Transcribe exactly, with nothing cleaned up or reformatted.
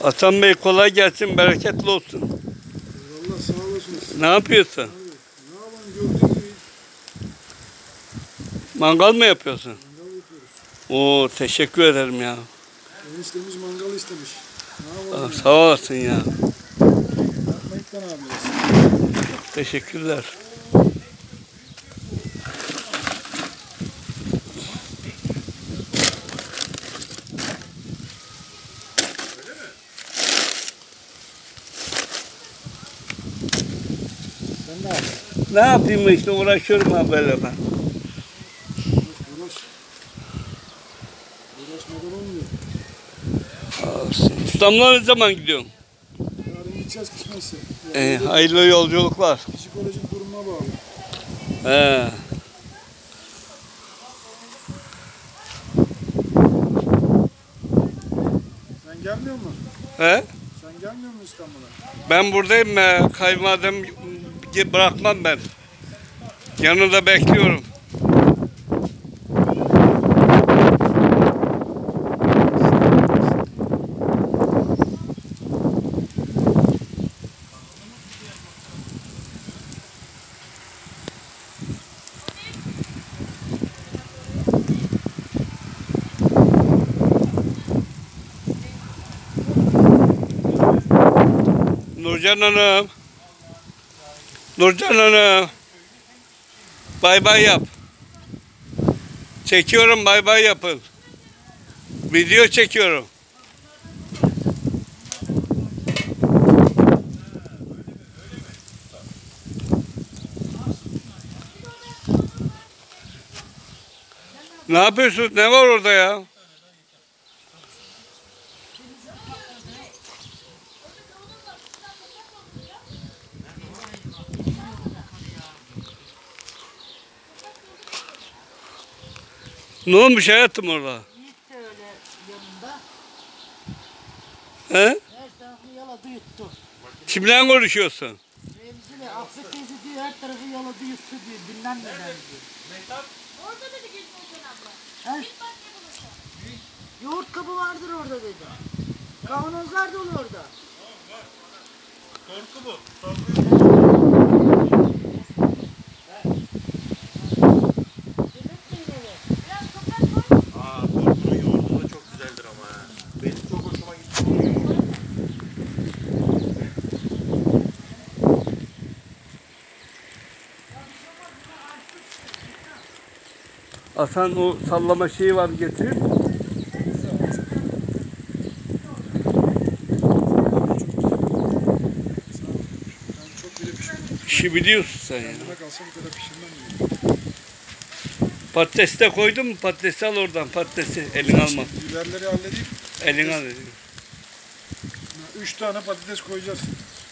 Hasan Bey kolay gelsin, bereketli olsun. Eyvallah, sağ olasınız. Ne yapıyorsun? Abi, ne yapalım, gördüğün gibi. Mangal mı yapıyorsun? Mangal yapıyoruz. Oo, teşekkür ederim ya. Eniştemiz mangal istemiş. Ne Aa, yapalım? sağ olasın ya. Yapmayıktan abiyiz. Teşekkürler. Sen ne yapıyorsun? Ne yapayım işte, uğraşıyorum ha böyle ben. Uğraş. Uğraşmadan olmuyor. İstanbul'a ne zaman gidiyorsun? Yarın gideceğiz kısmetse. Ee, hayırlı yolculuklar. Psikolojik durumuna bağlı. He. Sen gelmiyor musun? He? Sen gelmiyor musun İstanbul'a? Ben buradayım. He. Kayınvalidem bırakmam ben. Yanında bekliyorum. Nurcan Hanım. Nurcan Hanım. Bay bay yap. Çekiyorum, bay bay yapın. Video çekiyorum. Ne yapıyorsun? Ne var orada ya? Ne olmuş hayatım orada? Yiğit de öyle yanında. He? Her tarafı yaladı yuttu. Kimden konuşuyorsun? Remzi'yle Affet teyze diyor her tarafı yaladı yuttu diyor. Bilmem neden diyor. Orada dedi Gülmüşen abla. He? Yoğurt kabı vardır orada dedi. Kavanozlar dolu orada. Torku bu. Torku. Aa, torkunun yoğurdu da çok güzeldir ama ha. Benim çok hoşuma gitti. Hasan o sallama şeyi var, getir. Ben çok bile pişirdim. İşi biliyorsun sen ya. Kendime kalsa bu kadar pişirmem diyor. Patatesi de koydun mu? Patatesi al oradan, patatesi. Elin alma. Biberleri halledeyim. Elin al. Üç tane patates koyacağız.